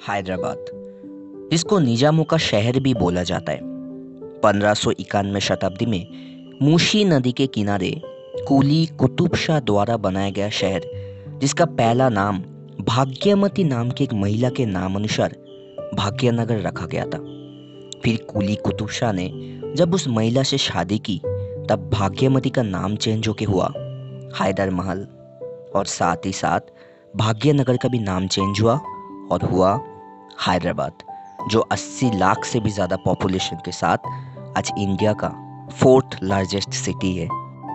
हैदराबाद, जिसको निजामों का शहर भी बोला जाता है। 1591 शताब्दी में मूशी नदी के किनारे कुली कुतुब शाह द्वारा बनाया गया शहर, जिसका पहला नाम भाग्यमती नाम की एक महिला के नाम अनुसार भाग्यनगर रखा गया था। फिर कुली कुतुब शाह ने जब उस महिला से शादी की तब भाग्यमती का नाम चेंज होके हुआ हैदर महल, और साथ ही साथ भाग्यनगर का भी नाम चेंज हुआ और हुआ हैदराबाद, जो 80 लाख से भी ज़्यादा पॉपुलेशन के साथ आज इंडिया का 4th लार्जेस्ट सिटी है।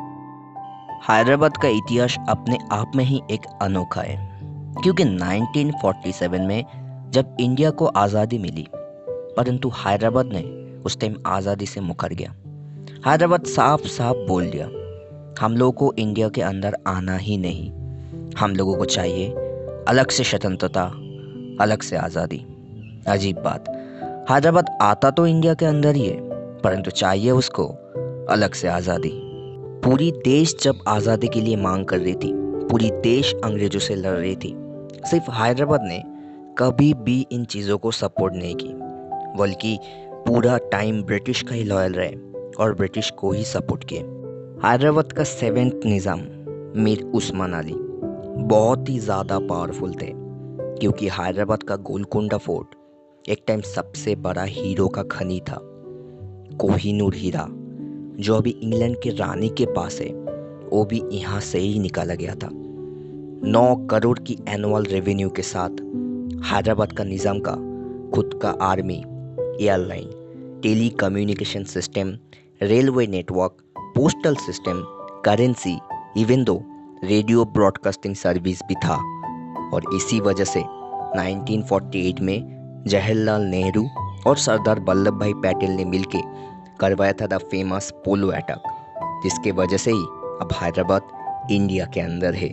हैदराबाद का इतिहास अपने आप में ही एक अनोखा है, क्योंकि 1947 में जब इंडिया को आज़ादी मिली, परंतु हैदराबाद ने उस टाइम आज़ादी से मुकर गया। हैदराबाद साफ साफ बोल दिया, हम लोगों को इंडिया के अंदर आना ही नहीं, हम लोगों को चाहिए अलग से स्वतंत्रता, अलग से आज़ादी। अजीब बात, हैदराबाद आता तो इंडिया के अंदर ही है, परंतु चाहिए उसको अलग से आज़ादी। पूरी देश जब आज़ादी के लिए मांग कर रही थी, पूरी देश अंग्रेजों से लड़ रही थी, सिर्फ हैदराबाद ने कभी भी इन चीज़ों को सपोर्ट नहीं की, बल्कि पूरा टाइम ब्रिटिश का ही लॉयल रहे और ब्रिटिश को ही सपोर्ट किए। हैदराबाद का 7th निज़ाम मीर उस्मान अली बहुत ही ज़्यादा पावरफुल थे, क्योंकि हैदराबाद का गोलकोंडा फोर्ट एक टाइम सबसे बड़ा हीरो का खनी था। कोहिनूर हीरा, जो अभी इंग्लैंड के रानी के पास है, वो भी यहाँ से ही निकाला गया था। 9 करोड़ की एनुअल रेवेन्यू के साथ हैदराबाद का निज़ाम का खुद का army, airline, telecommunication system, railway network, postal system, currency, even दो रेडियो ब्रॉडकास्टिंग सर्विस भी था। और इसी वजह से 1948 में जवाहरलाल नेहरू और सरदार वल्लभ भाई पटेल ने मिलकर करवाया था द फेमस पोलो अटैक, जिसके वजह से ही अब हैदराबाद इंडिया के अंदर है।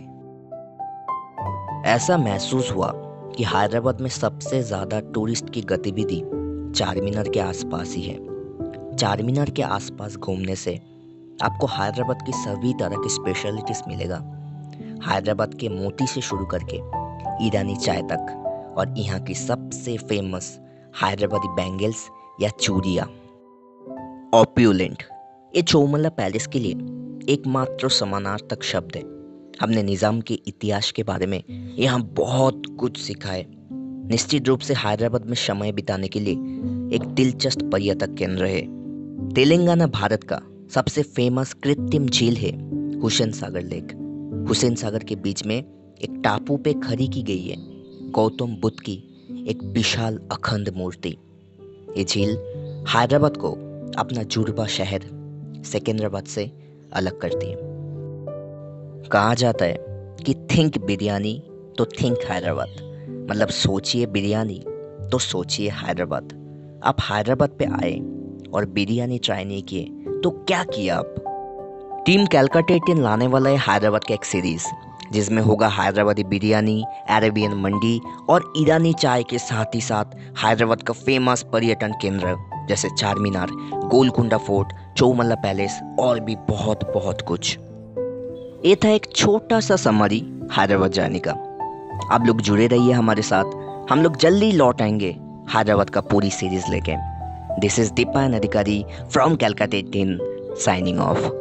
ऐसा महसूस हुआ कि हैदराबाद में सबसे ज़्यादा टूरिस्ट की गतिविधि चार मीनार के आसपास ही है। चार मीनार के आसपास घूमने से आपको हैदराबाद की सभी तरह की स्पेशलिटीज़ मिलेगा। हैदराबाद के मोती से शुरू करके ईरानी चाय तक, और यहाँ की सबसे फेमस हैदराबादी बैंगल्स या चूड़ियाँ। ऑप्यूलेंट, ये चौमल्ला पैलेस के लिए एकमात्र समानार्थक शब्द है। हमने निज़ाम के इतिहास के बारे में यहाँ बहुत कुछ सीखा है। निश्चित रूप से हैदराबाद में समय बिताने के लिए एक दिलचस्प पर्यटक केंद्र है। तेलंगाना भारत का सबसे फेमस कृत्रिम झील है हुसैन सागर लेक। हुसैन सागर के बीच में एक टापू पे खड़ी की गई है गौतम बुद्ध की एक विशाल अखंड मूर्ति। ये झील हैदराबाद को अपना जुड़वा शहर सिकंदराबाद से अलग करती है। कहा जाता है कि थिंक बिरयानी तो थिंक हैदराबाद, मतलब सोचिए बिरयानी तो सोचिए हैदराबाद। आप हैदराबाद पे आए और बिरयानी ट्राई नहीं किए तो क्या किया आप? टीम कैलकाटा 18 लाने वाला है हैदराबाद का एक सीरीज, जिसमें होगा हैदराबादी बिरयानी, अरेबियन मंडी और ईरानी चाय के साथ ही साथ हैदराबाद का फेमस पर्यटन केंद्र जैसे चार मीनार, गोलकुंडा फोर्ट, चौमल्ला पैलेस और भी बहुत बहुत कुछ। ये था एक छोटा सा समरी हैदराबाद जाने का। आप लोग जुड़े रहिए हमारे साथ, हम लोग जल्दी लौट आएंगे हैदराबाद का पूरी सीरीज लेके। दिस इज दीपायन अधिकारी फ्रॉम कैलकाटा 18 साइनिंग ऑफ।